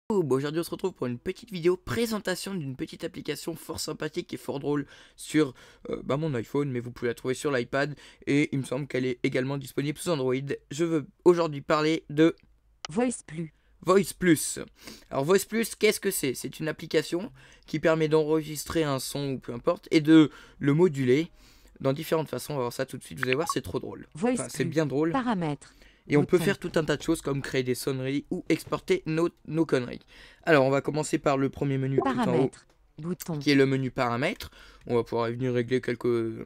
Aujourd'hui on se retrouve pour une petite vidéo présentation d'une petite application fort sympathique et fort drôle sur mon iPhone, mais vous pouvez la trouver sur l'iPad et il me semble qu'elle est également disponible sous Android. Je veux aujourd'hui parler de Voice Plus. Voice Plus. Alors Voice Plus, qu'est-ce que c'est? C'est une application qui permet d'enregistrer un son ou peu importe et de le moduler dans différentes façons. On va voir ça tout de suite, vous allez voir, c'est trop drôle. Enfin, c'est bien drôle. Paramètres. Et on peut faire tout un tas de choses comme créer des sonneries ou exporter nos conneries. Alors on va commencer par le premier menu tout en haut, qui est le menu paramètres. On va pouvoir venir régler quelques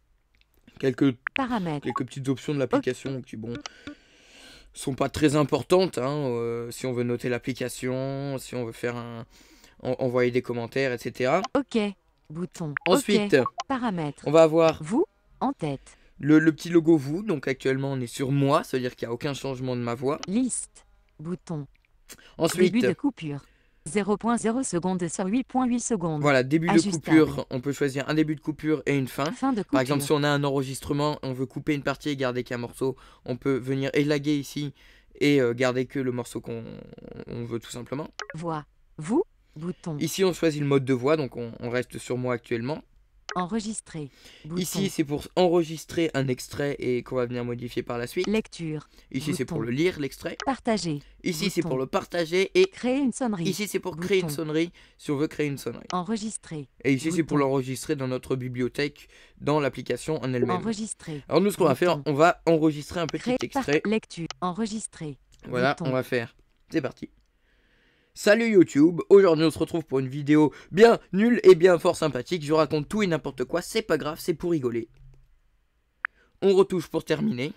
petites options de l'application qui sont pas très importantes. Si on veut noter l'application, si on veut faire envoyer des commentaires, etc. OK. Bouton. Ensuite, paramètres. On va avoir vous en tête. Le petit logo vous, donc actuellement on est sur moi, ça veut dire qu'il n'y a aucun changement de ma voix. Liste, bouton. Ensuite, début de coupure, 0.0 secondes sur 8.8 secondes. Voilà, début de coupure, on peut choisir un début de coupure et une fin. Fin de coupure. Par exemple, si on a un enregistrement, on veut couper une partie et garder qu'un morceau, on peut venir élaguer ici et garder que le morceau qu'on veut tout simplement. Voix, vous, bouton. Ici on choisit le mode de voix, donc on reste sur moi actuellement. Enregistrer. Bouton. Ici c'est pour enregistrer un extrait et qu'on va venir modifier par la suite. Lecture. Ici c'est pour le lire, l'extrait. Partager. Ici c'est pour le partager et créer une sonnerie. Ici c'est pour créer une sonnerie si on veut créer une sonnerie. Enregistrer. Et ici c'est pour l'enregistrer dans notre bibliothèque, dans l'application en elle-même. Enregistrer. Alors nous ce qu'on va faire, on va enregistrer un petit extrait. Lecture. Enregistrer. Voilà, on va faire. C'est parti. Salut YouTube, aujourd'hui on se retrouve pour une vidéo bien nulle et bien fort sympathique. Je raconte tout et n'importe quoi, c'est pas grave, c'est pour rigoler. On retouche pour terminer.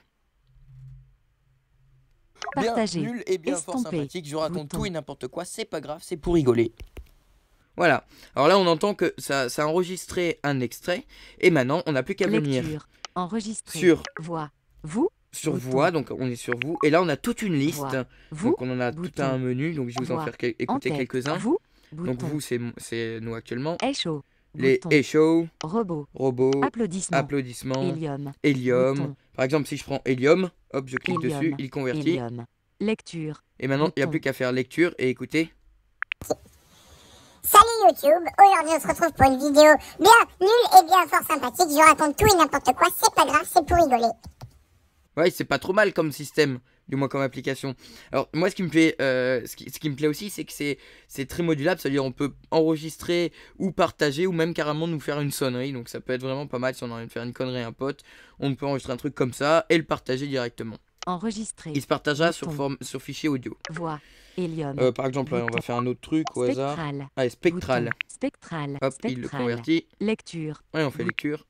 Partager. Bien nul et bien fort sympathique, je raconte tout et n'importe quoi, c'est pas grave, c'est pour rigoler. Voilà, alors là on entend que ça a enregistré un extrait et maintenant on n'a plus qu'à venir enregistrer sur voix, vous. Sur voix, donc on est sur vous, et là on a toute une liste, donc on en a tout un menu, donc je vais vous en faire écouter quelques-uns. Donc vous c'est nous actuellement, les Echo, robots, applaudissements, hélium. Par exemple si je prends hélium, hop je clique dessus, il convertit, lecture, et maintenant il n'y a plus qu'à faire lecture et écouter. Salut YouTube, aujourd'hui on se retrouve pour une vidéo bien nulle et bien fort sympathique, je raconte tout et n'importe quoi, c'est pas grave, c'est pour rigoler. Ouais, c'est pas trop mal comme système, du moins comme application. Alors moi ce qui me plaît, ce qui me plaît aussi, c'est que c'est très modulable, c'est-à-dire on peut enregistrer ou partager ou même carrément nous faire une sonnerie. Donc ça peut être vraiment pas mal si on a envie de faire une connerie à un pote, on peut enregistrer un truc comme ça et le partager directement. Enregistrer. Il se partagera sur fichier audio. Voix, hélium. Par exemple, là, on va faire un autre truc au hasard. Allez, spectral. Spectral. Hop, il le convertit. Lecture. Ouais, on fait lecture.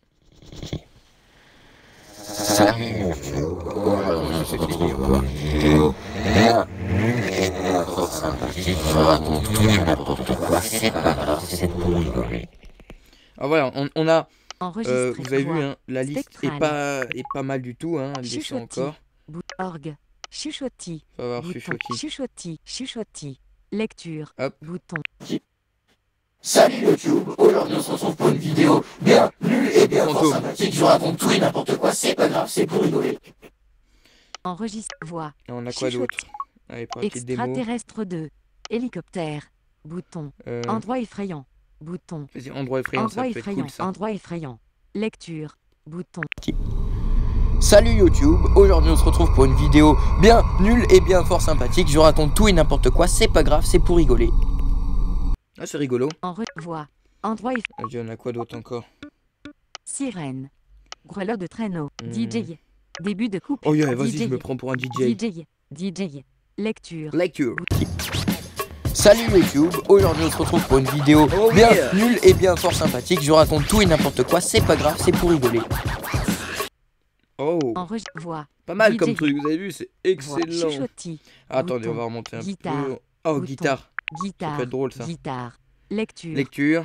Alors voilà, on a, vous avez vu, hein, la liste est pas mal du tout, hein, elle descend encore. Orgue, chuchotis, on va voir chuchotis, lecture, hop. bouton. Salut YouTube, aujourd'hui on se retrouve pour une vidéo bien nulle et bien fort sympathique, je raconte tout et n'importe quoi, c'est pas grave, c'est pour rigoler. Enregistre voix. Et on a quoi d'autre? Allez, pour la petite démo. Extraterrestre 2, hélicoptère, bouton, endroit effrayant, bouton. Vas-y, endroit effrayant, ça peut être cool ça. Endroit effrayant, lecture, bouton. Salut YouTube, aujourd'hui on se retrouve pour une vidéo bien nulle et bien fort sympathique, je raconte tout et n'importe quoi, c'est pas grave, c'est pour rigoler. Ah c'est rigolo. Voix, endroit effrayant. On a quoi d'autre encore? Sirène, grelot de traîneau, DJ, début de coupe. Oh yeah, vas-y, je me prends pour un DJ. DJ, lecture. Salut YouTube, aujourd'hui on se retrouve pour une vidéo bien nulle et bien fort sympathique, je raconte tout et n'importe quoi, c'est pas grave, c'est pour rigoler. Oh, voix, pas mal comme truc, vous avez vu, c'est excellent. Chuchotis, attendez, on va remonter un peu. Oh, guitare. Ça peut être drôle ça. Guitare, lecture.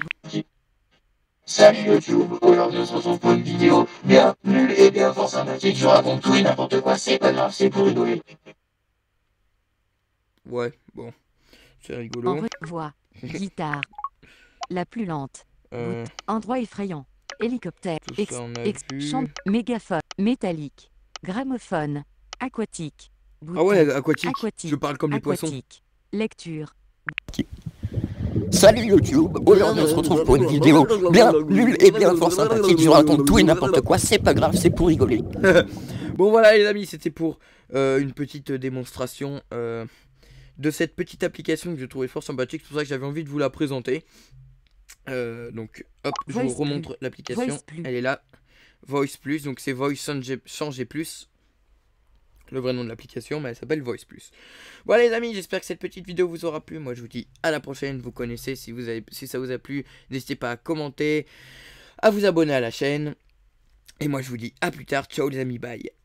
Salut YouTube, aujourd'hui on se retrouve pour une vidéo bien nulle et bien fort sympathique, je raconte tout et n'importe quoi, c'est pas grave, c'est pour rigoler. Ouais, bon, c'est rigolo. Voix, guitare, la plus lente, endroit effrayant, hélicoptère, mégaphone, métallique, gramophone, aquatique. Ah ouais, aquatique. Je parle comme les poissons. Lecture, Salut YouTube, aujourd'hui on se retrouve pour une vidéo bien nulle et bien fort sympathique. Je raconte tout et n'importe quoi, c'est pas grave, c'est pour rigoler. Bon voilà les amis, c'était pour une petite démonstration de cette petite application que je trouvais fort sympathique. C'est pour ça que j'avais envie de vous la présenter. Donc hop, je vous remontre l'application, elle est là. Voice Plus, donc c'est Voice Changer Plus. Le vrai nom de l'application, mais elle s'appelle Voice Plus. Voilà les amis, j'espère que cette petite vidéo vous aura plu. Moi je vous dis à la prochaine, vous connaissez, si ça vous a plu, n'hésitez pas à commenter, à vous abonner à la chaîne. Et moi je vous dis à plus tard, ciao les amis, bye.